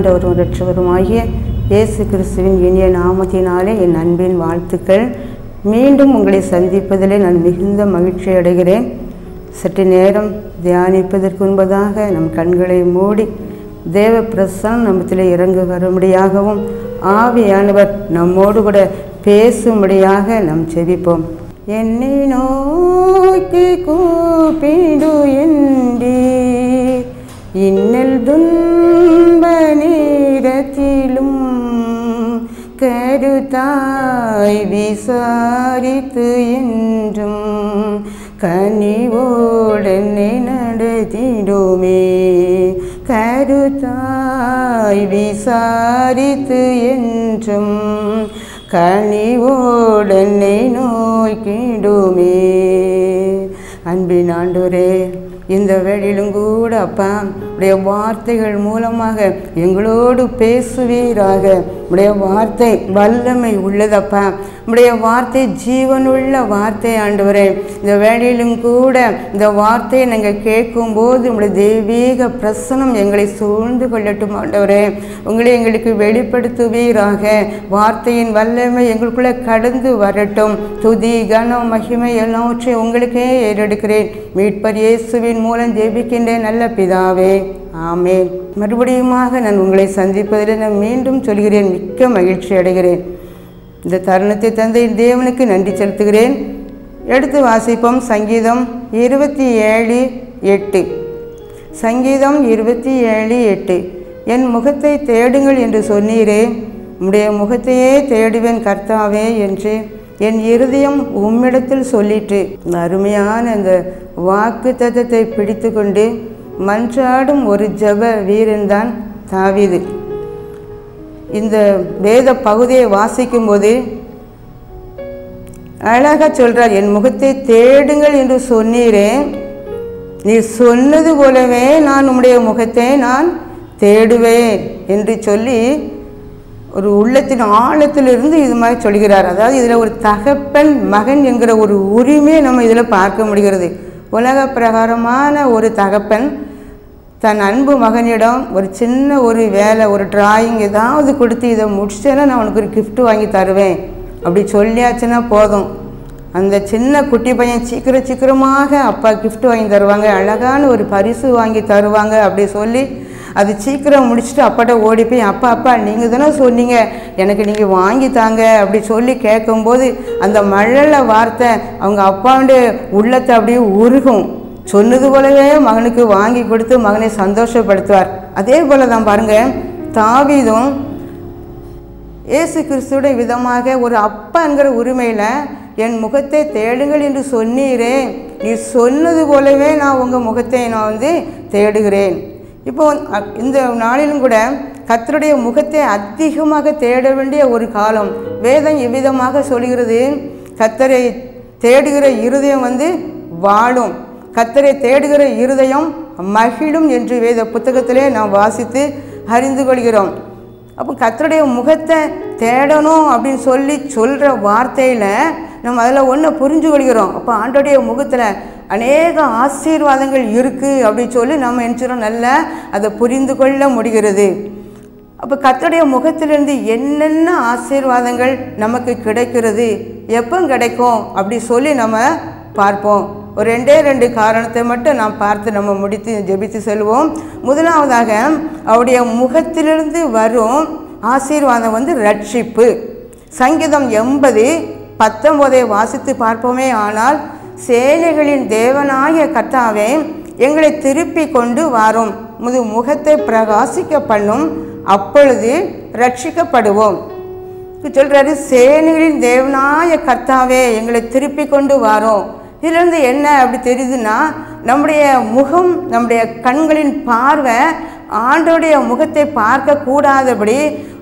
ஆண்டவரும் இரட்சகருமாகிய இயேசு கிறிஸ்துவின் இனிய நாமத்தினாலே என் அன்பின் வாழ்த்துக்கள். மீண்டும் உங்களை சந்திப்பதிலே நான் மிகுந்த மகிழ்ச்சி அடைகிறேன். சற்று நேரம் தியானிப்பதற்கு முன்பதாக நம் கண்களை மூடி தேவ பிரசன்னம் நம்மத்திலே இறங்க வரும்படியாகவும் ஆவியானவர் நம்மோடு கூட பேசும்படியாக நாம் செபிப்போம். என்னை நோக்கி கூப்பிடு என்றீர், இன்னல் துன்ப நேரத்திலும் கருத்தாய் விசாரித்து என்றும் கனிவோடனை நடத்திடுமே. கருத்தாய் விசாரித்து என்றும் கனிவோடனை நோக்கிடுமே. அன்பின் ஆண்டவரே, இந்த வேளையிலும் கூட அப்பா உடைய வார்த்தைகள் மூலமாக எங்களோடு பேசுவீராக. உடைய வார்த்தை வல்லமை உள்ளதப்பா, உடைய வார்த்தை ஜீவனுள்ள வார்த்தை ஆண்டவரே. இந்த வேளையிலும் கூட இந்த வார்த்தையை நாங்கள் கேட்கும்போது உங்களுடைய தெய்வீக பிரசனம் எங்களை சூழ்ந்து கொள்ளட்டும் ஆண்டவரே. உங்களை எங்களுக்கு வெளிப்படுத்துவீராக. வார்த்தையின் வல்லமை எங்களுக்குள்ளே கடந்து வரட்டும். துதி கனம் மகிமை எல்லாவற்றையும் உங்களுக்கே ஏறெடுக்கிறேன். மீட்பர் இயேசுவின் மூலம் ஜெபிக்கின்றேன் நல்ல பிதாவே, ஆமென். மறுபடியுமாக நான் உங்களை சந்திப்பதில் நான் மீண்டும் சொல்கிறேன், மிக்க மகிழ்ச்சி அடைகிறேன். இந்த தருணத்தை தந்த தேவனுக்கு நன்றி செலுத்துகிறேன். எடுத்து வாசிப்போம். சங்கீதம் 27:8. சங்கீதம் 27:8. என் முகத்தை தேடுங்கள் என்று சொன்னீரே, உம்முடைய முகத்தையே தேடுவேன் கர்த்தாவே என்று என் இருதயம் உம்மிடத்தில் சொல்லிட்டு. அருமையான இந்த வாக்கு தத்தத்தை பிடித்து கொண்டு மன்றாடும் ஒரு ஜெப வீரன்தான் தாவீது. இந்த வேத பகுதியை வாசிக்கும்போது அழகாக சொல்கிறார், என் முகத்தை தேடுங்கள் என்று சொன்னீரே, நீ சொன்னது போலவே நான் உம்முடைய முகத்தை நான் தேடுவேன் என்று சொல்லி ஒரு உள்ளத்தின் ஆழத்திலிருந்து இது மாதிரி சொல்கிறார். அதாவது இதில் ஒரு தகப்பன் மகன் என்கிற ஒரு உரிமையை நம்ம இதில் பார்க்க முடிகிறது. உலக பிரகாரமான ஒரு தகப்பன் தன் அன்பு மகனிடம் ஒரு சின்ன ஒரு வேலை, ஒரு டிராயிங் ஏதாவது கொடுத்து இதை முடிச்சேன்னா நான் உனக்கு ஒரு கிஃப்ட் வாங்கி தருவேன் அப்படி சொல்லியாச்சுன்னா போதும். அந்த சின்ன குட்டி பையன் சீக்கிரமாக அப்பா கிஃப்ட் வாங்கி தருவாங்க, அழகான ஒரு பரிசு வாங்கி தருவாங்க அப்படி சொல்லி அது சீக்கிரம் முடிச்சுட்டு அப்பாட்ட ஓடி போய் அப்பா நீங்கள் தானே சொன்னீங்க எனக்கு நீங்கள் வாங்கி தாங்க அப்படி சொல்லி கேட்கும்போது அந்த மழல வார்த்தை அவங்க அப்பாவுடைய உள்ளத்தை அப்படியே உருகும். சொன்னது போலவே மகனுக்கு வாங்கி கொடுத்து மகனை சந்தோஷப்படுத்துவார். அதே போல தான் பாருங்கள், தாவீதும் இயேசு கிறிஸ்துடைய விதமாக ஒரு அப்பாங்கிற உரிமையில் என் முகத்தை தேடுங்கள் என்று சொன்னீரே, நீ சொன்னது போலவே நான் உங்கள் முகத்தை நான் தேடுகிறேன். இப்போ இந்த நாளிலும் கூட கர்த்தருடைய முகத்தை அதிகமாக தேட வேண்டிய ஒரு காலம். வேதம் எவ்விதமாக சொல்கிறது, கர்த்தரை தேடுகிற இருதயம் வாழும், கர்த்தரை தேடுகிற இருதயம் மகிழும் என்று வேத புத்தகத்திலே நாம் வாசித்து அறிந்து கொள்கிறோம். அப்போ கர்த்தருடைய முகத்தை தேடணும் அப்படின்னு சொல்கிற வார்த்தையில் நம்ம அதில் ஒன்று புரிஞ்சு கொள்கிறோம். அப்போ ஆண்டோடைய முகத்தில் அநேக ஆசீர்வாதங்கள் இருக்குது அப்படின்னு சொல்லி நம்ம நினச்சிடும் நல்லா அதை புரிந்து கொள்ள முடிகிறது. அப்போ கர்த்தருடைய முகத்திலிருந்து என்னென்ன ஆசீர்வாதங்கள் நமக்கு கிடைக்கிறது, எப்போ கிடைக்கும் அப்படி சொல்லி நம்ம பார்ப்போம். ஒரு 2 காரணத்தை மட்டும் நாம் பார்த்து நம்ம முடித்து ஜெபித்து செல்வோம். முதலாவதாக அவருடைய முகத்திலிருந்து வரும் ஆசீர்வாதம் ரட்சிப்பு. சங்கீதம் 80:19 வாசித்து பார்ப்போமே. ஆனால் சேனைகளின் தேவனாய கர்த்தாவே, எங்களை திருப்பி கொண்டு வாரும், முது முகத்தை பிரகாசிக்க பண்ணும், அப்பொழுது ரட்சிக்கப்படுவோம் சொல்கிறாரு. சேனைகளின் தேவனாய கர்த்தாவே, எங்களை திருப்பி கொண்டு வாரோம். இதிலிருந்து என்ன அப்படி தெரியுதுன்னா, நம்முடைய முகம், நம்முடைய கண்களின் பார்வை ஆண்டோடைய முகத்தை பார்க்க கூடாதபடி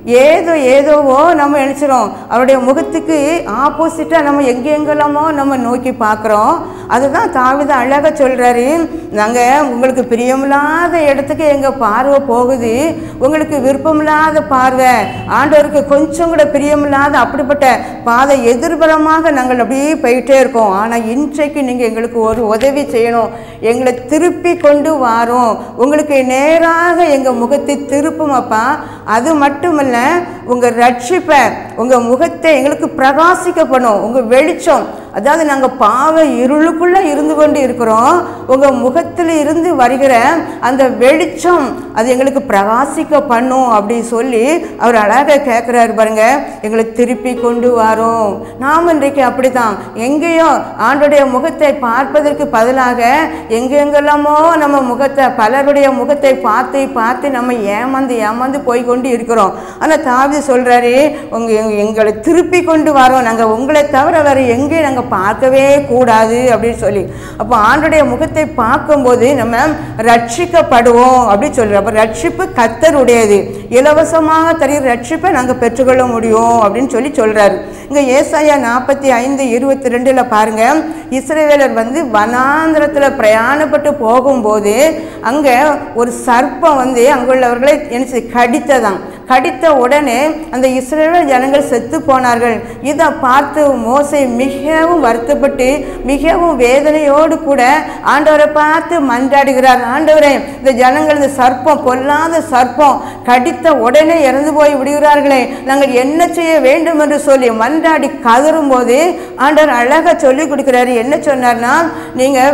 ஏதோவோ நம்ம நினச்சிடும். அவருடைய முகத்துக்கு ஆப்போசிட்டாக நம்ம எங்கெங்கெல்லாமோ நம்ம நோக்கி பார்க்குறோம். அதுதான் தாவீது அழகாக சொல்கிறாரு, நாங்கள் உங்களுக்கு பிரியமில்லாத இடத்துக்கு எங்கள் பார்வை போகுது, உங்களுக்கு விருப்பமில்லாத பார்வை, ஆண்டவருக்கு கொஞ்சம் கூட பிரியமில்லாத அப்படிப்பட்ட பாதை எதிர்பலமாக நாங்கள் அப்படியே போயிட்டே இருக்கோம். ஆனால் இன்றைக்கு நீங்கள் எங்களுக்கு ஒரு உதவி செய்யணும், எங்களை திருப்பி கொண்டு வாரோம், உங்களுக்கு நேராக எங்கள் முகத்தை திருப்புமப்பா. அது மட்டுமல்ல, உங்கள் ரட்சிப்பை, உங்கள் முகத்தை எங்களுக்கு பிரகாசிக்க பண்ணும், உங்கள் வெளிச்சம். அதாவது நாங்கள் பாவ இருளுக்குள்ளே இருந்து கொண்டு இருக்கிறோம், உங்கள் முகத்தில் இருந்து வருகிற அந்த வெளிச்சம் அது எங்களுக்கு பிரகாசிக்க பண்ணும் அப்படின்னு சொல்லி அவர் அழகாக கேட்குறாரு பாருங்க. எங்களை திருப்பி கொண்டு வரோம். நாம் இன்றைக்கு அப்படி தான், எங்கேயோ ஆண்டோடைய முகத்தை பார்ப்பதற்கு பதிலாக எங்கெங்கெல்லாமோ நம்ம முகத்தை, பலருடைய முகத்தை பார்த்து பார்த்து நம்ம ஏமாந்து போய் கொண்டு இருக்கிறோம். ஆனால் தாவீது சொல்கிறாரு, எங்களை திருப்பி கொண்டு வரோம், நாங்கள் உங்களை தவிர வேறு எங்கேயும் நாங்கள் பார்க்கவே கூடாது அப்படின்னு சொல்லி. அப்போ ஆண்டோடைய முகத்தை பார்க்கும்போது நம்ம ரட்சிக்கப்படுவோம் அப்படின்னு சொல்கிறோம். அப்போ ரட்சிப்பு கர்த்தருடையது, இலவசமாக தருகிற ரட்சிப்பை நாங்கள் பெற்றுக்கொள்ள முடியும் அப்படின்னு சொல்லி சொல்கிறாரு. இங்கே ஏசாயா 45:22 பாருங்க, இஸ்ரவேலர் வனாந்திரத்தில் பிரயாணப்பட்டு போகும்போது அங்கே ஒரு சர்ப்பம் அங்குள்ளவர்களை என்ன கடித்ததான். கடித்த உடனே அந்த இஸ்ரவேல் ஜனங்கள் செத்து போனார்கள். இதை பார்த்து மோசே மிகவும் வருத்தப்பட்டு மிகவும் வேதனையோடு கூட ஆண்டவரை பார்த்து மன்றாடுகிறார். ஆண்டவரே, இந்த ஜனங்கள் இந்த சர்ப்பம், பொல்லாத சர்ப்பம் கடித்த உடனே இறந்து போய் விடுகிறார்களே, நாங்கள் என்ன செய்ய வேண்டும் என்று சொல்லி மன்றாடி கதறும் போது ஆண்டவர் அழகாக சொல்லி கொடுக்கிறாரு. என்ன சொன்னார்னா, நீங்கள்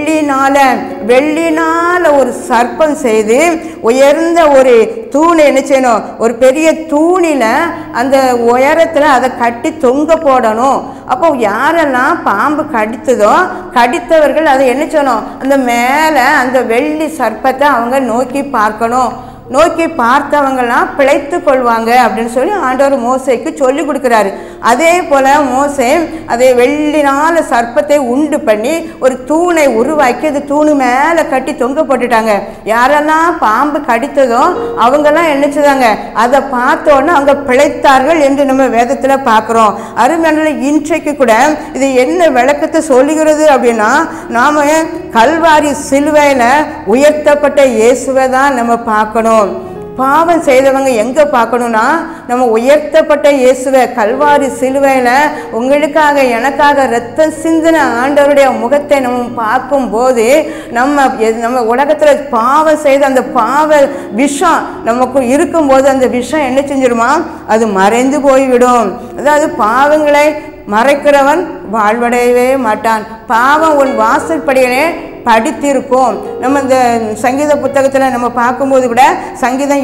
வெள்ளினால ஒரு சர்ப்பம் செய்து உயர்ந்த ஒரு தூணை என்ன செய்யணும், ஒரு பெரிய தூணில் அந்த உயரத்தில் அதை கட்டி தொங்க போடணும். அப்போ யாரெல்லாம் பாம்பு கடித்ததோ கடித்தவர்கள் அதை என்ன செய்யணும், அந்த மேலே அந்த வெள்ளி சர்ப்பத்தை அவங்க நோக்கி பார்க்கணும். நோக்கி பார்த்தவங்களாம் பிழைத்து கொள்வாங்க அப்படின்னு சொல்லி ஆண்டவர் மோசேக்கு சொல்லி கொடுக்குறாரு. அதே போல் மோசே அதை வெள்ளினால சர்ப்பத்தை உண்டு பண்ணி ஒரு தூணை உருவாக்கி அது தூணு மேலே கட்டி தொங்க போட்டுட்டாங்க. யாரெல்லாம் பாம்பு கடித்ததோ அவங்கெல்லாம் என்னச்சுதாங்க, அதை பார்த்தோன்னா அவங்க பிழைத்தார்கள் என்று நம்ம வேதத்தில் பார்க்குறோம். அருமையான இன்றைக்கு கூட இது என்ன விளக்கத்தை சொல்லுகிறது அப்படின்னா, நாம் கல்வாரி சிலுவையில் உயர்த்தப்பட்ட இயேசுவை தான் நம்ம பார்க்கணும். பாவம் செய்தவங்க எங்கே பார்க்கணும்னா, நம்ம உயர்த்தப்பட்ட இயேசுவை கல்வாரி சிலுவையில் உங்களுக்காக எனக்காக ரத்தம் சிந்தின ஆண்டவருடைய முகத்தை நம்ம பார்க்கும்போது நம்ம உலகத்தில் பாவம் செய்த அந்த பாவ விஷம் நமக்கு இருக்கும்போது அந்த விஷம் என்ன செஞ்சிடுமா, அது மறைந்து போய்விடும். அதாவது பாவங்களை மறைக்கிறவன் வாழ்வடையவே மாட்டான். பாவம் உன் வாசல் படியிலே படித்திருக்கும். நம்ம இந்த சங்கீத புத்தகத்தில் நம்ம பார்க்கும்போது கூட சங்கீதம்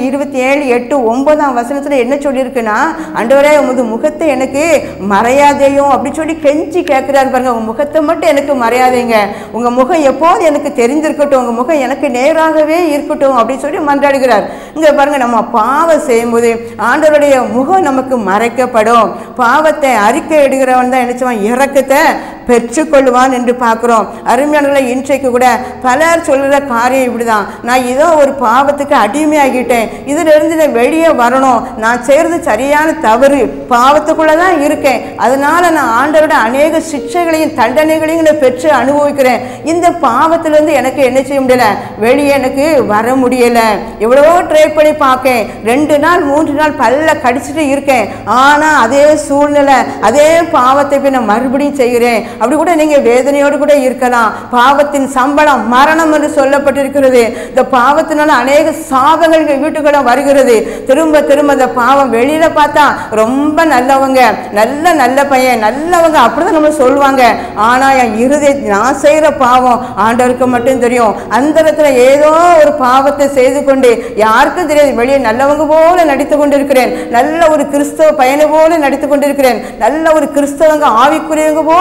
27:8-9 என்ன சொல்லியிருக்குன்னா, ஆண்டவரே உமது முகத்தை எனக்கு மறையாதையும் அப்படி சொல்லி கெஞ்சி கேட்குறாரு பாருங்க. உங்கள் முகத்தை மட்டும் எனக்கு மறையாதீங்க, உங்கள் முகம் எப்போது எனக்கு தெரிஞ்சிருக்கட்டும், உங்கள் முகம் எனக்கு நேராகவே இருக்கட்டும் அப்படின்னு சொல்லி மன்றாடுகிறார். இங்கே பாருங்க, நம்ம பாவம் செய்யும்போது ஆண்டவருடைய முகம் நமக்கு மறைக்கப்படும். பாவத்தை அறிக்கை இடுகிறவன் தான் நினைச்சவன் இறக்கத்தை பெற்றுக்கொள்வான் என்று பார்க்குறோம். அருமையானவர்களே, இன்றைக்கு கூட பலர் சொல்கிற காரியம் இப்படிதான், நான் ஏதோ ஒரு பாவத்துக்கு அடிமையாகிட்டேன், இதிலிருந்து நான் வெளியே வரணும், நான் செய்கிறது சரியான தவறு, பாவத்துக்குள்ளே தான் இருக்கேன், அதனால நான் ஆண்டவரோட அநேக சிக்ஷைகளையும் தண்டனைகளையும் நான் பெற்று அனுபவிக்கிறேன், இந்த பாவத்திலேருந்து எனக்கு என்ன செய்ய முடியல, வெளியே எனக்கு வர முடியலை, எவ்வளவோ ட்ரை பண்ணி பார்க்கேன், 2 நாள் 3 நாள் பல்ல கடிச்சிட்டு இருக்கேன், ஆனால் அதே சூழ்நிலை அதே பாவத்தை போய் நான் மறுபடியும் செய்கிறேன். அப்படி கூட நீங்க வேதனையோடு கூட இருக்கலாம். பாவத்தின் சம்பளம் மரணம் என்று சொல்லப்பட்டிருக்கிறது. இந்த பாவத்தினால அநேக சாபங்கள் வீட்டுக்குள்ள வருகிறது. திரும்ப திரும்ப இந்த பாவம் வெளியில பார்த்தா ரொம்ப நல்லவங்க, நல்ல பையன், நல்லவங்க அப்படிதான் நம்ம சொல்லுவாங்க. ஆனா என் இருதய நான் செய்யற பாவம் ஆண்டவருக்கு மட்டும் தெரியும். அந்த இடத்துல ஏதோ ஒரு பாவத்தை செய்து கொண்டு யாருக்கும் தெரியாது, வெளியே நல்லவங்க போல நடித்து கொண்டிருக்கிறேன், நல்ல ஒரு கிறிஸ்தவ பையனை போல நடித்து கொண்டிருக்கிறேன், நல்ல ஒரு கிறிஸ்தவங்க ஆவிக்குரியவங்க போல நான் நடித்து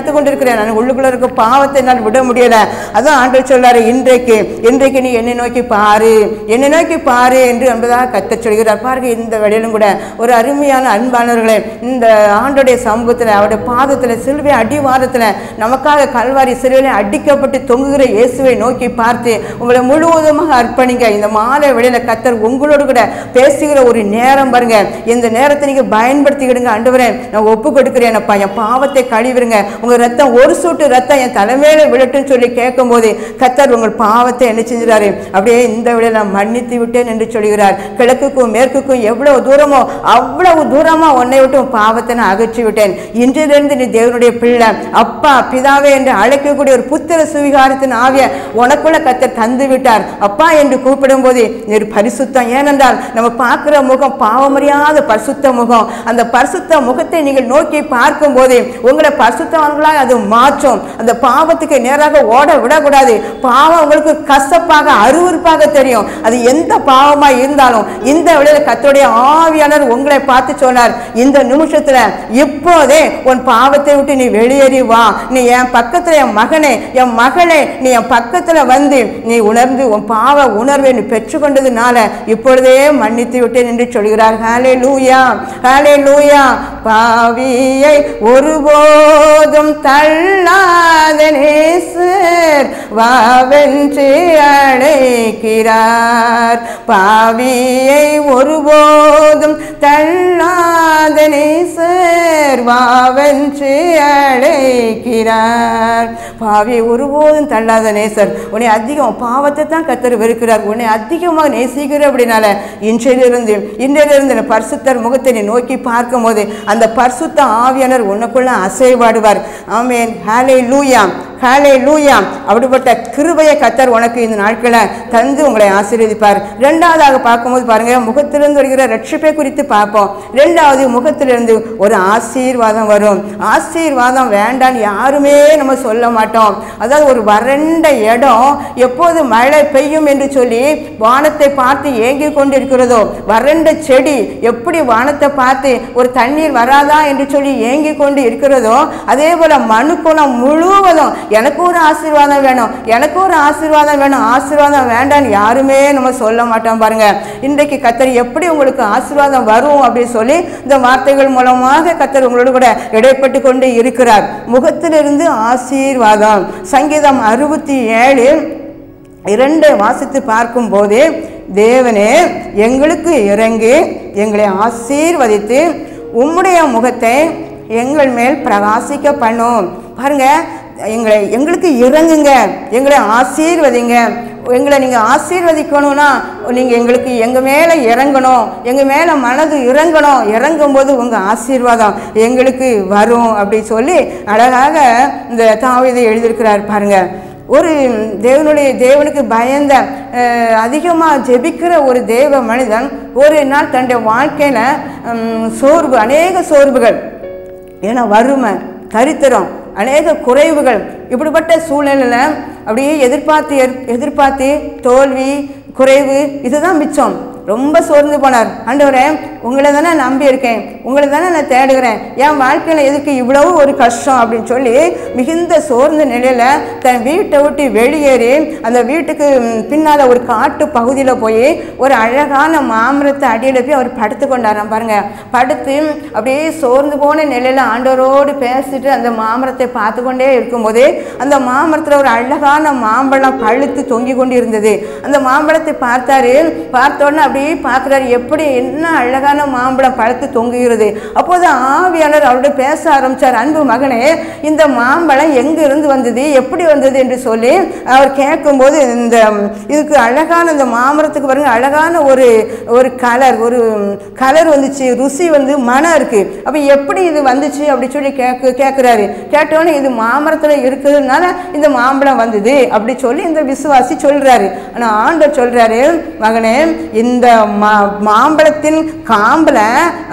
தனித்து கொண்டிருக்கிறேன், நான் உள்ளுக்குள்ள இருக்க பாவத்தை நான் விட முடியல. அதான் ஆண்டவர் சொல்றாரு, இன்றைக்கு நீ என்னை நோக்கி பாரு, என்னை நோக்கி பாரு என்று என்பதாக கர்த்தர் சொல்கிறார். பாருங்க, இந்த வேளையிலும் கூட ஒரு அருமையான அன்பானவர்களே, இந்த ஆண்டோடைய சமூகத்தில் அவருடைய பாதத்தில் சிலுவை அடிவாரத்தில் நமக்காக கல்வாரி சிலுவையில் அடிக்கப்பட்டு தொங்குகிற இயேசுவை நோக்கி பார்த்து உங்களை முழுவதுமாக அர்ப்பணிங்க. இந்த மாலை வேளையில கர்த்தர் உங்களோடு கூட பேசுகிற ஒரு நேரம் பாருங்க. இந்த நேரத்தை நீங்க பயன்படுத்திக்கிடுங்க. ஆண்டவரே, நான் ஒப்பு கொடுக்கிறேன் அப்பா, என் பாவத்தை கழுவிடுங்க, உங்க ரத்தம் ஒரு சொட்டு ரத்தம் என் தலைமையில விழட்டுன்னு சொல்லி கேட்கும் போது கர்த்தர் உங்கள் பாவத்தை என்ன செஞ்சாரு, அப்படியே இந்த வேளையில நான் மன்னித்து விட்டேன் என்று சொல்கிறார். கிழக்குக்கும் மேற்குக்கும் எவ்வளவு தூரமோ அவ்வளவு தூரமா உன்னை விட்டு பாவத்தை நான் அகற்றி விட்டேன். இன்றிலிருந்து நீ தேவனுடைய பிள்ளை, அப்பா பிதாவே என்று அழைக்கக்கூடிய ஒரு புத்திர சுவிகாரத்தின் ஆவிய உனக்குள்ள கர்த்தர் தந்து விட்டார். அப்பா என்று கூப்பிடும் போது நீர் பரிசுத்தம். ஏனென்றால் நம்ம பார்க்கிற முகம் பாவமறியாத பரிசுத்த முகம். அந்த பரிசுத்த முகத்தை நீங்கள் நோக்கி பார்க்கும் போது உங்களை பரிசுத்தவான்களாக அது மாற்றும். அந்த பாவத்துக்கு நேராக ஓட விடக்கூடாது. பாவம் உங்களுக்கு கசப்பாக அருவருப்பாக தெரியும். அது எந்த பாவமா இருந்தாலும் இந்த வேளையில கர்த்தருடைய ஆவியானவர் உங்களை பார்த்து சொன்னார், இந்த நிமிஷத்துல இப்போதே உன் பாவத்தை விட்டு நீ வெளியேறி வா, நீ என் பக்கத்துல, என் மகனே என் மகளே, நீ என் பக்கத்துல வந்து நீ உணர்ந்து உன் பாவ உணர்வை நீ பெற்றுக்கொண்டதுனால இப்பொழுதே மன்னித்து விட்டேன் என்று சொல்கிறார். ஹல்லேலூயா, ஹல்லேலூயா. பாவியை ஒருபோதும் தள்ளாத நேசர் வாவென்று அழைக்கிறார். பாவியை ஒருபோதும் தள்ளாத நேசர் வாவென்று அழைக்கிறார். பாவியை ஒருபோதும் தள்ளாத நேசர். உன்னை அதிகம் பாவத்தை தான் கர்த்தர் வெறுக்கிறார். உன்னை அதிகமாக நேசிக்கிற அப்படினால இன்றையிலிருந்து பரிசுத்தர் முகத்தை நீ நோக்கி பார்க்கும் போது அந்த பரிசுத்த ஆவியானவர் உனக்குள்ள அசைவாடுவார். ஆமென். ஹல்லேலூயா, ஹல்லேலூயா. அப்படிப்பட்ட கிருபையை கர்த்தர் உனக்கு இந்த நாட்களை தந்து உங்களை ஆசீர்வதிப்பார். இரண்டாவதாக பார்க்கும்போது பாருங்க, முகத்திலிருந்து வருகிற ரட்சிப்பை குறித்து பார்ப்போம். இரண்டாவது, முகத்திலிருந்து ஒரு ஆசீர்வாதம் வரும். ஆசீர்வாதம் வேண்டான்னு யாருமே நம்ம சொல்ல மாட்டோம். அதாவது ஒரு வறண்ட இடம் எப்போது மழை பெய்யும் என்று சொல்லி வானத்தை பார்த்து ஏங்கி கொண்டு இருக்கிறதோ, வறண்ட செடி எப்படி வானத்தை பார்த்து ஒரு தண்ணீர் வராதா என்று சொல்லி ஏங்கி கொண்டு இருக்கிறதோ, அதே போல மனுக்குலம் முழுவதும் எனக்கு ஒரு ஆசீர்வாதம் வேணும், எனக்கு ஒரு ஆசீர்வாதம் வேணும், ஆசீர்வாதம் வேண்டான்னு யாருமே நம்ம சொல்ல மாட்டோம். பாருங்க, இன்றைக்கு கர்த்தர் எப்படி உங்களுக்கு ஆசீர்வாதம் வரும் அப்படின்னு சொல்லி இந்த வார்த்தைகள் மூலமாக கர்த்தர் உங்களோடு கூட இடைப்பட்டு கொண்டு இருக்கிறார். முகத்திலிருந்து ஆசீர்வாதம். சங்கீதம் 67:2 வாசித்து பார்க்கும் போது, தேவனே எங்களுக்கு இறங்கி எங்களை ஆசீர்வதித்து உம்முடைய முகத்தை எங்கள் மேல் பிரகாசிக்க பண்ணும். பாருங்க, எங்களுக்கு இறங்குங்க, எங்களை ஆசீர்வதிங்க. எங்களை நீங்கள் ஆசீர்வதிக்கணும்னா நீங்கள் எங்களுக்கு எங்கள் மேலே இறங்கணும், எங்கள் மேலே மனது இறங்கணும். இறங்கும்போது உங்கள் ஆசீர்வாதம் எங்களுக்கு வரும் அப்படி சொல்லி அழகாக இந்த தாவீது எழுதியிருக்கிறார். பாருங்க, ஒரு தேவனுக்கு பயந்த அதிகமாக ஜெபிக்கிற ஒரு தேவ மனிதன் ஒரு நாள் தன்னுடைய வாழ்க்கையில் சோர்வு, அநேக சோர்வுகள், ஏன்னா வறுமை, தரித்திரம், அநேக குறைவுகள், இப்படிப்பட்ட சூழ்நிலையில் அப்படியே எதிர்பார்த்து தோல்வி, குறைவு, இதுதான் மிச்சம். ரொம்ப சோர்ந்து போனார். ஆண்டவரே, உங்களை தானே நம்பி இருக்கேன், உங்களை தானே நான் தேடுகிறேன், என் வாழ்க்கையில் எதுக்கு இவ்வளவு ஒரு கஷ்டம் அப்படின்னு சொல்லி மிகுந்த சோர்ந்த நிலையில் தன் வீட்டை விட்டு வெளியேறி அந்த வீட்டுக்கு பின்னால் ஒரு காட்டு பகுதியில் போய் ஒரு அழகான மாமரத்தை அடியில் போய் அவர் படுத்து கொண்டாராம். பாருங்க, படுத்து அப்படியே சோர்ந்து போன நிலையில் ஆண்டவரோடு பேசிட்டு அந்த மாமரத்தை பார்த்து கொண்டே இருக்கும்போது அந்த மாமரத்தில் ஒரு அழகான மாம்பழம் பழுத்து தொங்கி கொண்டு இருந்தது. அந்த மாம்பழத்தை பார்த்தோன்னே அப்படியே பார்க்குறாரு, எப்படி என்ன அழகான மாம்பழம் பழுத்து தொங்குகிறது. அப்போது ஆவியாளர் அவரோட பேச ஆரம்பித்தார். அன்பு மகனே, இந்த மாம்பழம் எங்கிருந்து வந்தது, எப்படி வந்தது என்று சொல்லி அவர் கேட்கும்போது, இதுக்கு அழகான இந்த மாமரத்துக்கு பாருங்க அழகான ஒரு கலர் வந்துச்சு, ருசி மனம் இருக்குது. அப்போ எப்படி இது வந்துச்சு அப்படி சொல்லி கேட்குறாரு. கேட்டோன்னே இது மாமரத்தில் இருக்கிறதுனால இந்த மாம்பழம் வந்தது அப்படி சொல்லி இந்த விசுவாசி சொல்கிறாரு. ஆனால் ஆண்டவர் சொல்கிறாரு, மகனே, இந்த மாம்பழத்தின் காம்பில்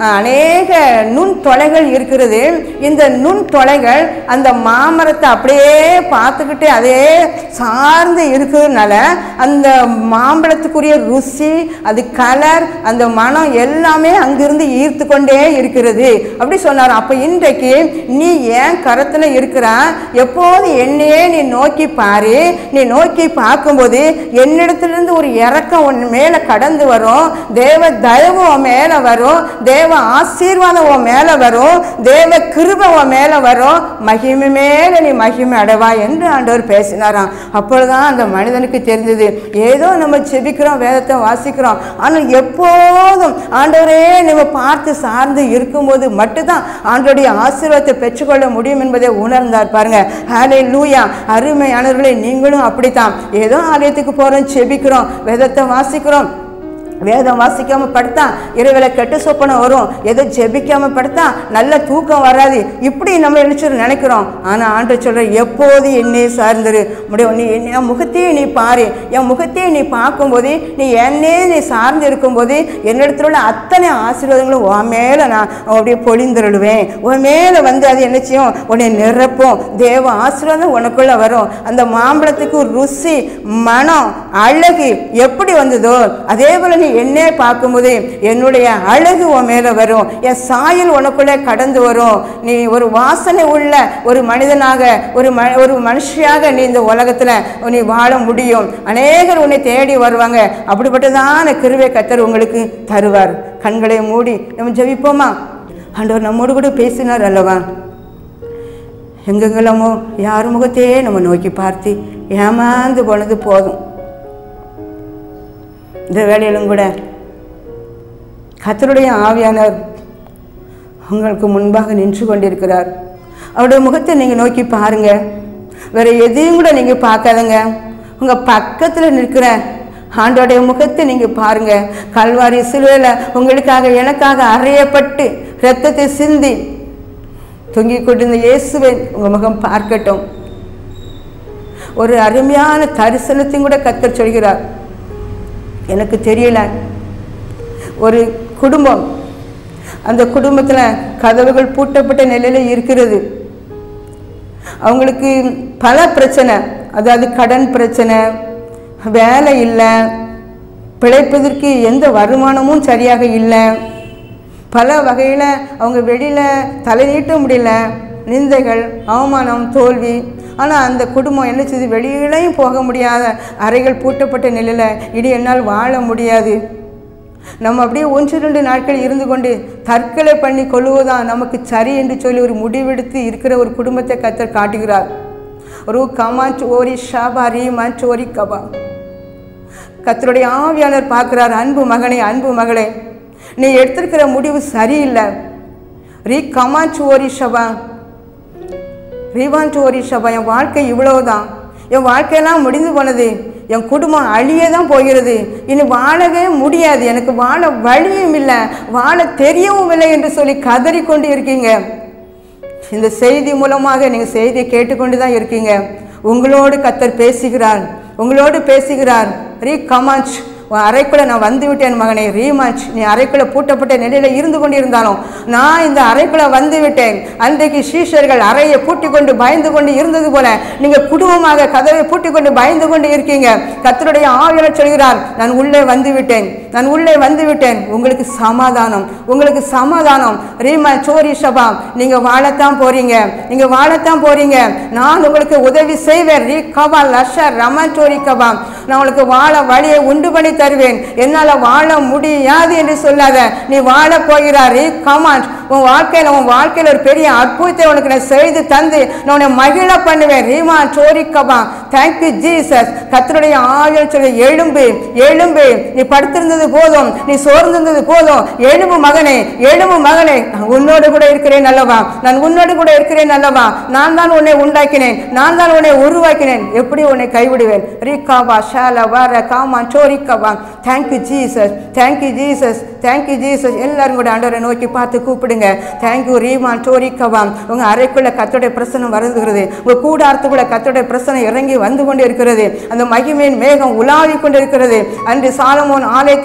அநேக நுண் தொலைகள் இருக்கிறது. இந்த நுண் தொலைகள் அந்த மாமரத்தை அப்படியே பார்த்துக்கிட்டே அதே சார்ந்து இருக்கிறதுனால அந்த மாம்பழத்துக்குரிய ருசி, அது கலர், அந்த மனம் எல்லாமே அங்கிருந்து ஈர்த்து கொண்டே இருக்கிறது அப்படி சொன்னார். அப்போ இன்றைக்கு நீ ஏன் கரத்தில் இருக்கிற, எப்போது என்னையே நீ நோக்கி பாரு. நீ நோக்கி பார்க்கும்போது என்னிடத்திலிருந்து ஒரு இறக்கம் உன் மேலே கடந்து வரும். தேவ தயவு உன் மேலே வரும். தேவ ஆசீர்வாதம் உன் மேலே வரும். தேவ கிருபை உன் மேலே வரும். மகிமை மேலே நீ மகிமை அடைவா என்று ஆண்டவர் பேசினாராம். அப்பொழுதுதான் அந்த மனிதனுக்கு தெரிஞ்சது, ஏதோ நம்ம செபிக்கிறோம், வேதத்தை வாசிக்கிறோம், ஆனால் எப்போதும் ஆண்டவரே நம்ம பார்த்து சார்ந்து இருக்கும்போது மட்டும்தான் ஆண்டவருடைய ஆசீர்வாதத்தை பெற்றுக்கொள்ள முடியும் என்பதை உணர்ந்தார். பாருங்க, ஹல்லேலூயா. அருமையானவர்களே, நீங்களும் அப்படித்தான். ஏதோ ஆலயத்துக்கு போறோம், செபிக்கிறோம், வேதத்தை வாசிக்கிறோம், வேதம் வாசிக்காம படுத்தா இரவில் கெட்ட சொப்பனை வரும், ஏதோ ஜெபிக்காம படுத்தா நல்ல தூக்கம் வராது, இப்படி நம்ம நினைக்கிறோம். ஆனால் ஆண்டவர் சொல்ற, எப்போது என்னை சார்ந்துரு, நீ என் முகத்தையே நீ பாரு. என் முகத்தையே நீ பார்க்கும்போது, நீ என்னே நீ சார்ந்து இருக்கும்போது என்னிடத்துல உள்ள அத்தனை ஆசீர்வாதங்களும் உன் மேலே நான் அப்படியே பொழிந்துருடுவேன். உன் மேலே வந்து அது என்ன செய்யும், உன்னை நிரப்பும். தேவ ஆசீர்வாதம் உனக்குள்ள வரும். அந்த மாம்பழத்துக்கு ருசி, மனம், அழகு எப்படி வந்ததோ அதே போல நீ என்னே பார்க்கும்போது என்னுடைய அழகு உன் மேலே வரும். என் சாயல் உனக்குள்ளே கடந்து வரும். நீ ஒரு வாசனை உள்ள ஒரு மனிதனாக, ஒரு மனுஷியாக நீ இந்த உலகத்தில் நீ வாழ முடியும். அநேகர் உன்னை தேடி வருவாங்க. அப்படிப்பட்டதான கிருபை கர்த்தர் உங்களுக்கு தருவார். கண்களை மூடி நம்ம ஜெபிப்போமா? ஆண்டவர் நம்மோடு கூட பேசினார் அல்லவா? எங்கெங்கெல்லாமோ யார் முகத்தையே நம்ம நோக்கி பார்த்து ஏமாந்து போனது போதும். இந்த வேலையிலும் கூட கர்த்தருடைய ஆவியானவர் உங்களுக்கு முன்பாக நின்று கொண்டிருக்கிறார். அவருடைய முகத்தை நீங்கள் நோக்கி பாருங்க. வேற எதையும் கூட நீங்கள் பார்க்காதங்க. உங்கள் பக்கத்தில் நிற்கிற ஆண்டோடைய முகத்தை நீங்கள் பாருங்க. கல்வாரி சிலுவையில் உங்களுக்காக எனக்காக அறையப்பட்டு இரத்தத்தை சிந்தி தொங்கிக் கொண்டிருந்த இயேசுவை உங்கள் முகம் பார்க்கட்டும். ஒரு அருமையான தரிசனத்தையும் கூட கர்த்தர் சொல்கிறார். எனக்கு தெரியல, ஒரு குடும்பம், அந்த குடும்பத்தில் கதவுகள் பூட்டப்பட்ட நிலையில் இருக்கிறது. அவங்களுக்கு பல பிரச்சனை, அதாவது கடன் பிரச்சனை, வேலை இல்லை, பிழைப்பதற்கு எந்த வருமானமும் சரியாக இல்லை, பல வகையில் அவங்க வெளியில் தலை நீட்ட முடியல, நிந்தைகள், அவமானம், தோல்வி. ஆனால் அந்த குடும்பம் என்ன செய்து, வெளியிலையும் போக முடியாத அறைகள் பூட்டப்பட்ட நிலையில் இனி என்னால் வாழ முடியாது, நம்ம அப்படியே 1-2 நாட்கள் இருந்து கொண்டு தற்கொலை பண்ணி கொள்வதுதான் நமக்கு சரி என்று சொல்லி ஒரு முடிவெடுத்து இருக்கிற ஒரு குடும்பத்தை கர்த்தர் காட்டுகிறார். ஒரு கமாச் ஓரி ஷாபா ரீ மச் ஓரி கபா. கர்த்தருடைய ஆவியானவர் பார்க்கிறார், அன்பு மகனே, அன்பு மகளே, நீ எடுத்திருக்கிற முடிவு சரியில்லை. ரீ கமாச் ஓரி ஷபா, ரீவான் ஓரி ஷபா, என் வாழ்க்கை இவ்வளவுதான், என் வாழ்க்கையெல்லாம் முடிந்து போனது, என் குடும்பம் அழியே தான் போகிறது, இனி வாழவே முடியாது, எனக்கு வாழ வழியும் இல்லை, வாழ தெரியவும் இல்லை என்று சொல்லி கதறிக்கொண்டு இருக்கீங்க. இந்த செய்தி மூலமாக நீங்கள் செய்தியை கேட்டுக்கொண்டு தான் இருக்கீங்க. உங்களோடு கர்த்தர் பேசுகிறார், உங்களோடு பேசுகிறார். ரீ கமாச், அறைக்குள்ள நான் வந்து விட்டேன் மகனே. ரீமாச், நீ அறைக்குள்ள பூட்டப்பட்ட நிலையில் இருந்து கொண்டிருந்தாலும் நான் இந்த அறைக்குள்ள வந்து விட்டேன். அன்றைக்கு சீஷர்கள் அறையை பூட்டி கொண்டு பயந்து கொண்டு இருந்தது போல நீங்கள் குடும்பமாக கதவை பூட்டி கொண்டு பயந்து கொண்டு இருக்கீங்க. கர்த்தருடைய ஆவியானவர் சொல்கிறார், நான் உள்ளே வந்து விட்டேன், நான் உள்ளே வந்து விட்டேன். உங்களுக்கு சமாதானம், உங்களுக்கு சமாதானம். ரீமா சோரி ஷபா, நீங்கள் வாழத்தான் போறீங்க, நீங்கள் வாழத்தான் போறீங்க. நான் உங்களுக்கு உதவி செய்வேன். ரீ கபா லஷர் ரமன் சோரி கபா, நான் உங்களுக்கு வாழ வழியை உண்டு பண்ணி தருவேன். என்னால் வாழ முடியாது என்று சொல்லாத, நீ வாழ போகிறார். கமாண்ட், உன் வாழ்க்கையில் ஒரு பெரிய அற்புதத்தை உனக்கு நான் செய்து தந்து நான் உன்னை மகிழ பண்ணுவேன். ரீமா சோரி கபா. Thank you Jesus. கர்த்தருடைய ஆவியானவர் சொல்லி, எழும்பு, எழும்பு, நீ படுத்திருந்தது போதும், நீ சோர்ந்திருந்தது போதும், எழும்பு மகனே, எழும்பு மகனே, உன்னோடு கூட இருக்கிறேன் அல்லவா, நான் உன்னோடு கூட இருக்கிறேன் அல்லவா, நான் தான் உன்னை உண்டாக்கினேன், நான் தான் உன்னை உருவாக்கினேன், எப்படி உன்னை கைவிடுவேன். ரீகாபா ஷாலா வார காமா சோரிக்கபா. Thank you Jesus, thank you Jesus, thank you Jesus. எல்லாரும் கூட ஆண்டவரை நோக்கி பார்த்து கூப்பிடுங்க. தேங்க்யூ ரீமா சோரிக்கபா. உங்கள் அறைக்குள்ள கர்த்தருடைய பிரசனம் வருகிறது, உங்கள் கூடாரத்துக்குள்ள கர்த்தருடைய பிரசனம் இறங்கி வந்து கொண்டு இருக்கிறது. அந்த மகிமையின் மேகம் உலாவி கொண்டு இருக்கிறது. அன்று சாலமோன் ஆலயத்தை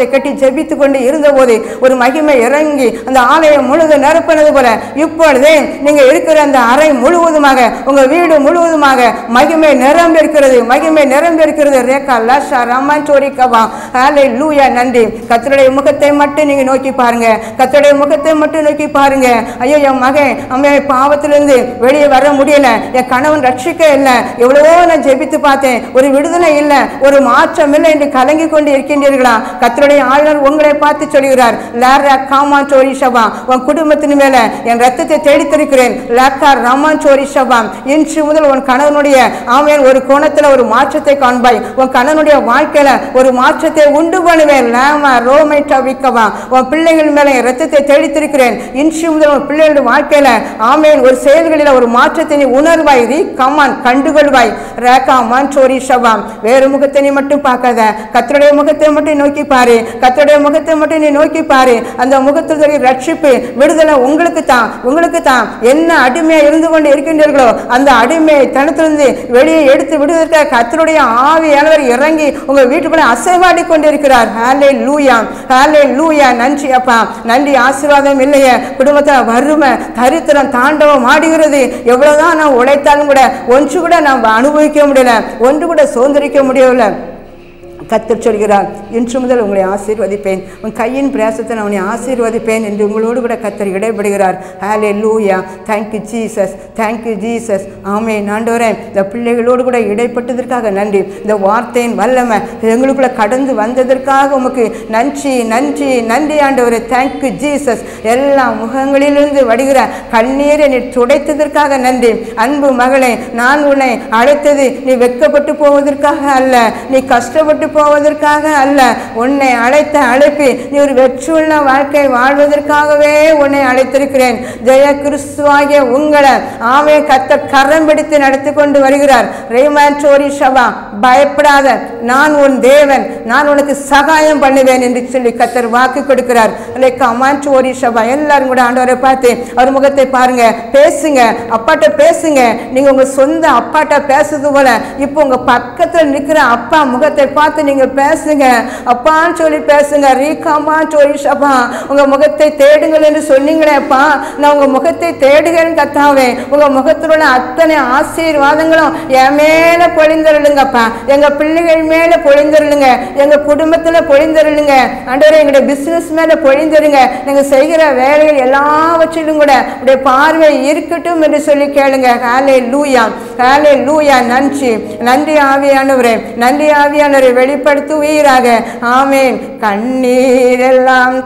கட்டி ஜெபித்து கொண்டு இருந்தபோது ஒரு மகிமை இறங்கி அந்த ஆலயம் முழுவதும் நிரப்பினது போல இப்பொழுதே நீங்க இருக்கிற அந்த அறை முழுவதுமாக, உங்க வீடு முழுவதுமாக மகிமை நிரம்பி இருக்கிறது, மகிமை நிரம்பி இருக்கிறது. ரேகா லஷா ரமான்டோரி கவா. ஹல்லேலூயா. நன்றி. கர்த்தருடைய முகத்தை மட்டும் நீங்க நோக்கி பாருங்க, கர்த்தருடைய முகத்தை மட்டும் நோக்கி பாருங்க. ஐயோ, என் மகன் அம்மையை பாவத்திலிருந்து வெளியே வர முடியல, என் கணவன் ரட்சிக்க இல்லை, எவ்வளவோ நான் ஜெபித்து பார்த்தேன், ஒரு விடுதலை இல்லை, ஒரு மாற்றம் இல்லை என்று கலங்கி கொண்டு இருக்கின்றீர்களா? கர்த்தருடைய ஆளுநர் உங்களை பார்த்து சொல்கிறார், லாரா காமான் சோரி ஷபா, உன் குடும்பத்தின் மேல என் ரத்தத்தை தேடித்திருக்கிறேன். லாக்கா ராமான் சோரி ஷபா, இன்று முதல் உன் கணவனுடைய ஆமையன் ஒரு கோணத்துல ஒரு மாற்றத்தை காண்பாய், உன் கணவனுடைய வாழ்க்கையில ஒரு மாற்றத்தை உண்டு பண்ணுவேன். லாமா ரோமை டவிக்கவா, உன் பிள்ளைகள் மேல என் ரத்தத்தை தேடித்திருக்கிறேன். இன்று முதல் உன் பிள்ளைகளுடைய வாழ்க்கையில ஆமையன் ஒரு செயல்களில் ஒரு மாற்றத்தை நீ உணர்வாய், ரீ கமான் கண்டுகொள்வாய். ரேகா மான் சோரி ஷபா. வேறு முகத்தை நீ மட்டும் பார்க்காத, கர்த்தருடைய முகத்தை மட்டும் நோக்கி பாரு, கர்த்தருடைய முகத்தை மட்டும் நீ நோக்கி பாரு. அந்த முகத்துடைய ரட்சிப்பு விடுதலை உங்களுக்கு தான், உங்களுக்கு தான். என்ன அடிமையா இருந்து கொண்டு இருக்கின்றீர்களோ அந்த அடிமையை தனத்திலிருந்து வெளியே எடுத்து விடுவதற்காக கர்த்தருடைய ஆவியானவர் இறங்கி உங்க வீட்டுக்குள்ள அசைவாடி கொண்டிருக்கிறார். ஹல்லேலூயா, ஹல்லேலூயா. நன்றி அப்பா, நன்றி. ஆசீர்வாதம் இல்லையே, குடும்பத்தில் வறுமை தரித்திரம் தாண்டவம் ஆடுகிறது. எவ்வளவுதான் நான் உழைத்தாலும் கூட ஒன்று கூட நாம் அனுபவிக்க முடியல, ஒன்று கூட சுதந்திரிக்க முடியவில்லை. கர்த்தர் சொல்கிறார், இன்று முதல் உங்களை ஆசீர்வதிப்பேன், உன் கையின் பிரயாசத்தை நான் உன்னை ஆசீர்வதிப்பேன் என்று உங்களோடு கூட கர்த்தர் இடைபடுகிறார். ஹல்லேலூயா. Thank you Jesus, thank you Jesus. ஆமென். ஆண்டவரே, இந்த பிள்ளைகளோடு கூட இடைப்பட்டதற்காக நன்றி. இந்த வார்த்தையின் வல்லமை எங்களுக்குள்ள கடந்து வந்ததற்காக உமக்கு நன்றி, நன்றி, நன்றி ஆண்டவரே. Thank you Jesus. எல்லா முகங்களிலிருந்து வடிகிற கண்ணீரை நீ துடைத்ததற்காக நன்றி. அன்பு மகளே, நான் உன்னை அழைத்தது நீ வெட்கப்பட்டு போவதற்காக அல்ல, நீ கஷ்டப்பட்டு போவதற்காக அல்ல. உன்னை அழைத்த அழைப்பி நீ ஒரு வெற்றியுள்ள வாழ்க்கை வாழ்வதற்காகவே உன்னை அழைத்திருக்கிறேன். ஜெய கிறிஸ்துவாகிய உங்களை ஆமே கர்த்தர் கரம் பிடித்து நடத்தி கொண்டு வருகிறார். ரேமான் சோரி ஷபா, பயப்படாத, நான் உன் தேவன், நான் உனக்கு சகாயம் பண்ணுவேன் என்று சொல்லி கர்த்தர் வாக்கு கொடுக்கிறார். அமான் சோரி ஷபா. எல்லாரும் கூட ஆண்டவரை பார்த்து அவர் முகத்தை பாருங்க, பேசுங்க, அப்பாட்ட பேசுங்க. நீங்க உங்க சொந்த அப்பாட்ட பேசுறது போல இப்போ உங்க பக்கத்தில் நிற்கிற அப்பா முகத்தை பார்த்து நீங்க பேசுங்க, அப்பான்னு சொல்லி பேசுங்க. ரீகாமா சோரி ஷபா. உங்க முகத்தை தேடுங்கள் என்று சொன்னீங்களே அப்பா, நான் உங்க முகத்தை தேடுகிறேன் கர்த்தாவே. உங்க முகத்தில் உள்ள அத்தனை ஆசீர்வாதங்களும் என் மேல பொழிந்தருளுங்கப்பா, எங்க பிள்ளைகள் மேல பொழிந்தருளுங்க, எங்க குடும்பத்துல பொழிந்தருளுங்க ஆண்டவரே, எங்களுடைய பிசினஸ் மேல பொழிந்தருங்க, நீங்க செய்கிற வேலைகள் எல்லாவற்றிலும் கூட உடைய பார்வை இருக்கட்டும் என்று சொல்லி கேளுங்க. ஹல்லேலூயா, ஹல்லேலூயா. நன்றி, நன்றி ஆவியானவரே, நன்றி ஆவியானவரே. வெளிப்படுத்துவீராக. ஆமென். கண்ணீரெல்லாம்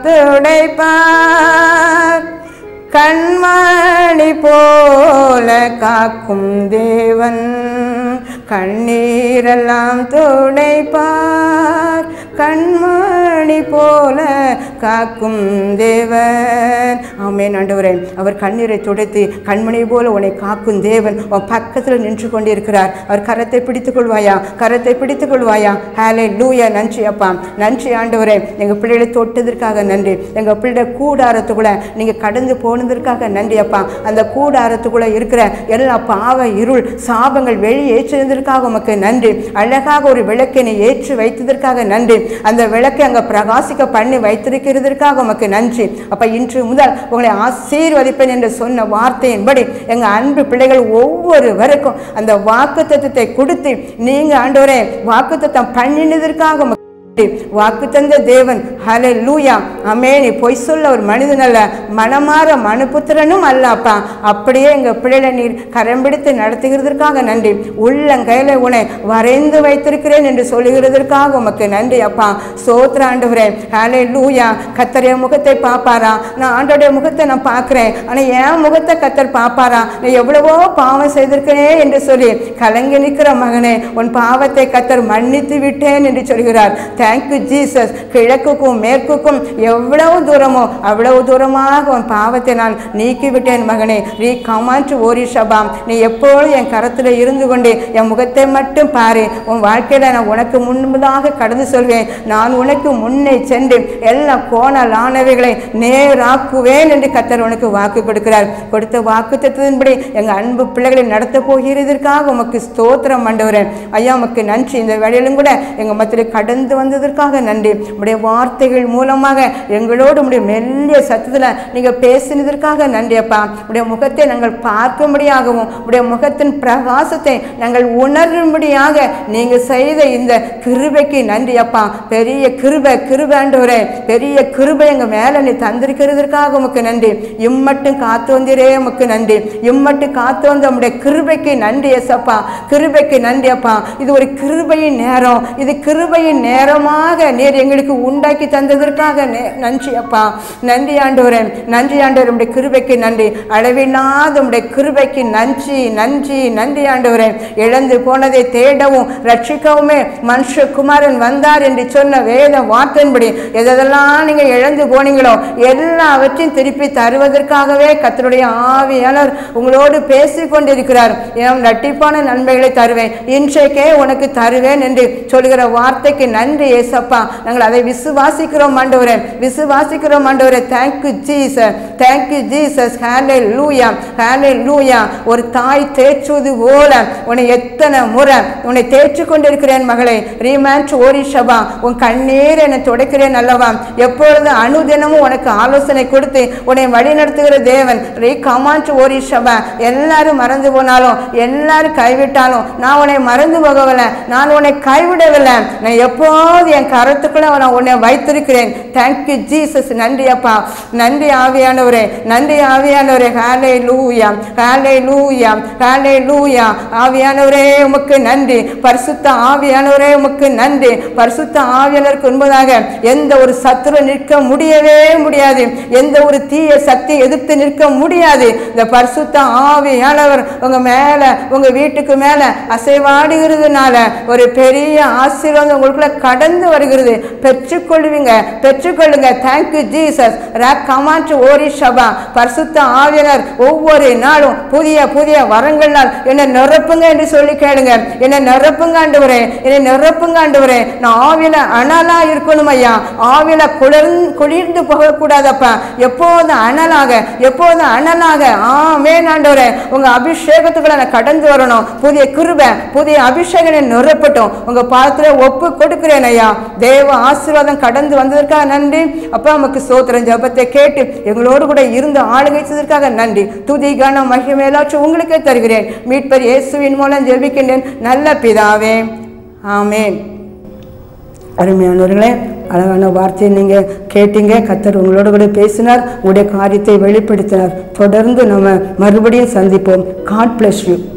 துடைப்பார், கண்மணி போல காக்கும் தேவன், கண்ணீரெல்லாம் துடைப்பார், கண்மணி போல காக்கும் தேவன். ஆமென் ஆண்டவரே, அவர் கண்ணீரை துடைத்து கண்மணி போல உன்னை காக்கும் தேவன் உன் பக்கத்தில் நின்று கொண்டிருக்கிறார். அவர் கரத்தை பிடித்துக் கொள்வாயா, கரத்தை பிடித்துக் கொள்வாயா. ஹல்லேலூயா. நன்றி அப்பா, நன்றி ஆண்டவரே. எங்கள் பிள்ளைகளை தொட்டதற்காக நன்றி, எங்கள் பிள்ளை கூடாரத்துக்குள்ள நீங்கள் கடந்து போனதற்காக நன்றி அப்பா. அந்த கூடாரத்துக்குள்ள இருக்கிற எல்லா பாவ இருள் சாபங்கள் வெளியேற்றினதற்காக உமக்கு நன்றி. அழகாக ஒரு விளக்கினை ஏற்றி வைத்ததற்காக நன்றி. அந்த விளக்கை அங்கே பிரகாசிக்க பண்ணி வைத்திருக்கிறதற்காக உமக்கு நன்றி அப்ப. இன்று முதல் உங்களை ஆசீர்வதிப்பேன் என்று சொன்ன வார்த்தையின்படி எங்க அன்பு பிள்ளைகள் ஒவ்வொருவருக்கும் அந்த வாக்குத்தத்தத்தை கொடுத்து நீங்க ஆண்டவரே வாக்குத்தத்தம் பண்ணினதற்காக வாக்கு தந்த தேவன். ஹல்லேலூயா. ஆமென். பொய் சொல்ல ஒரு மனிதன் அல்ல, மனமாற மனுபுத்திரனும் அல்ல அப்பா. அப்படியே எங்க பிள்ளைகளை நீர் கரம் பிடித்து நடத்துகிறதற்காக நன்றி. உள்ளங்கையில உன்னை வரைந்து வைத்திருக்கிறேன் என்று சொல்லுகிறதற்காக உமக்கு நன்றி அப்பா. ஸ்தோத்திரம் ஆண்டவரே. ஹல்லேலூயா. கர்த்தருடைய முகத்தை பார்ப்பாரா? நான் ஆண்டவருடைய முகத்தை நான் பார்க்கிறேன், ஆனா என் முகத்தை கர்த்தர் பார்ப்பாரா? நான் எவ்வளவோ பாவம் செய்திருக்கிறேன் என்று சொல்லி கலங்கி நிற்கிற மகனே, உன் பாவத்தை கர்த்தர் மன்னித்து விட்டேன் என்று சொல்கிறார். Thank you Jesus. கிழக்குக்கும் மேற்குக்கும் எவ்வளவு தூரமோ அவ்வளவு தூரமாக உன் பாவத்தை நான் நீக்கிவிட்டேன் மகனே. ரீ கமான்று ஓரி ஷபாம். நீ எப்போதும் என் கரத்தில் இருந்து கொண்டு என் முகத்தை மட்டும் பாரு. உன் வாழ்க்கையில நான் உனக்கு முன்பதாக கடந்து சொல்வேன். நான் உனக்கு முன்னே சென்று எல்லா கோணலானவைகளை நேராக்குவேன் என்று கர்த்தர் உனக்கு வாக்கு கொடுக்கிறார். கொடுத்த வாக்கு தத்துவத்தின்படி எங்கள் அன்பு பிள்ளைகளை நடத்த போகிறதற்காக உமக்கு ஸ்தோத்திரம் ஆண்டவரே. ஐயா உமக்கு நன்றி. இந்த வேளையிலும் கூட எங்கள் மத்தியில் கடந்து வந்து வந்ததற்காக நன்றி. உடைய வார்த்தைகள் மூலமாக எங்களோடு உடைய மெல்லிய சத்தத்தில் நீங்கள் பேசினதற்காக நன்றி அப்பா. உடைய முகத்தை நாங்கள் பார்க்கும்படியாகவும் உடைய முகத்தின் பிரகாசத்தை நாங்கள் உணரும்படியாக நீங்கள் செய்த இந்த கிருபைக்கு நன்றி அப்பா. பெரிய கிருபை ஆண்டவரே, பெரிய கிருபை எங்கள் மேலே நீ தந்திருக்கிறதற்காக உமக்கு நன்றி. இம்மட்டும் காத்து வந்தீரே உமக்கு நன்றி. இம்மட்டும் காத்து வந்த உடைய கிருபைக்கு நன்றி ஏசப்பா. கிருபைக்கு நன்றி அப்பா. இது ஒரு கிருபையின் நேரம். இது கிருபையின் நேரமாக நீர் எங்களுக்கு உண்டாக்கி தந்ததற்காக நன்றி அப்பா. நன்றி ஆண்டவரே, நன்றி ஆண்டவர். உடைய கிருபைக்கு நன்றி. அளவில்லாத உடைய கிருபைக்கு நன்றி நன்றி நன்றி ஆண்டவரே. இழந்து போனதை தேடவும் ரட்சிக்கவுமே மனுஷகுமாரன் வந்தார் என்று சொன்ன வேத வார்த்தையின்படி எதெல்லாம் நீங்க இழந்து போனீங்களோ எல்லாவற்றையும் திருப்பி தருவதற்காகவே கர்த்தருடைய ஆவியானவர் உங்களோடு பேசிக் கொண்டிருக்கிறார். என் இரட்டிப்பான நன்மைகளை தருவேன், இன்றைக்கே உனக்கு தருவேன் என்று சொல்கிற வார்த்தைக்கு நன்றி ஏசப்பா. நாங்கள் அதை விசுவாசிக்கிறோம் ஆண்டவரே, விசுவாசிக்கிறோம் ஆண்டவரே. Thank you Jesus, thank you Jesus. ஹல்லேலூயா, ஹல்லேலூயா. ஒரு தாய் தேய்ச்சுவது போல உன்னை எத்தனை முறை உன்னை தேய்ச்சி கொண்டிருக்கிறேன் மகளே. ரீமேன்ட் ஓரிஷபா, உன் கண்ணீர் என்னை துடைக்கிறேன் அல்லவா. எப்பொழுது அனுதினமும் உனக்கு ஆலோசனை கொடுத்து உன்னை வழி நடத்துகிற தேவன். ரீ கமாண்ட் ஓரிஷபா. எல்லாரும் மறந்து போனாலும் எல்லாரும் கைவிட்டாலும் நான் உன்னை மறந்து போகவில்லை, நான் உன்னை கைவிடவில்லை. நான் எப்போது என் கரத்துக்குள்ள நான் உன்னை வைத்திருக்கிறேன். Thank you Jesus. நன்றி அப்பா, நன்றி ஆவியானவரே, நன்றி ஆவியானவரே. ஹல்லேலூயா, ஹல்லேலூயா, ஹல்லேலூயா. ஆவியானவரே உமக்கு நன்றி. பரிசுத்த ஆவியானவரே உமக்கு நன்றி. பரிசுத்த ஆவியானவருக்கு முன்பதாக எந்த ஒரு சத்துரு நிற்க முடியவே முடியாது. எந்த ஒரு தீய சக்தி எதிர்த்து நிற்க முடியாது. இந்த பரிசுத்த ஆவியானவர் உங்க மேல உங்க வீட்டுக்கு மேல அசைவாடுகிறதுனால ஒரு பெரிய ஆசீர்வாதம் உங்களுக்குள்ள கடந்து வருகிறது. பெற்றுக்கொள்வீங்க, பெற்றுக்கொள்ளுங்க. Thank you Jesus. கமாண்ட் ஓரிஷபா. பரிசுத்த ஆவியானவர் ஒவ்வொரு நாளும் புதிய புதிய வரங்களால் என்னை நிரப்புங்க என்று சொல்லி கேளுங்க. என்னை நிரப்புங்க ஆண்டவரே, என்னை நிரப்புங்க ஆண்டவரே. நான் ஆவியில அனலா இருக்கணும் ஐயா. ஆவியில குளிர்ந்து போகக்கூடாதப்பா. எப்போதும் அனலாக, எப்போதும் அனலாக. ஆமென் ஆண்டவரே. உங்க அபிஷேகத்துக்குள்ள நான் கடந்து வரணும். புதிய கிருபை, புதிய அபிஷேகம் நிரப்பட்டும். உங்க பாதத்துல ஒப்பு கொடுக்கிறேன் ஐயா. தேவ ஆசீர்வாதம் கடந்து வந்ததற்காக நன்றி அப்பா. நமக்கு சோத்திரம் ஜபத்தை கேட்டு எங்களோடு கூட இருந்து ஆளுகை செய்ததற்காக நன்றி. துதி கன மகிமை எல்லாவற்றையும் உங்களுக்கே தருகிறேன். மீட்பர் இயேசுவின் மூலம் ஜெபிக்கின்றேன் நல்ல பிதாவே, ஆமென். அருமையானவர்களே, அழகான வார்த்தையை நீங்கள் கேட்டீங்க. கர்த்தர் உங்களோட கூட பேசினார், உங்களுடைய காரியத்தை வெளிப்படுத்தினார். தொடர்ந்து நம்ம மறுபடியும் சந்திப்போம். God bless you.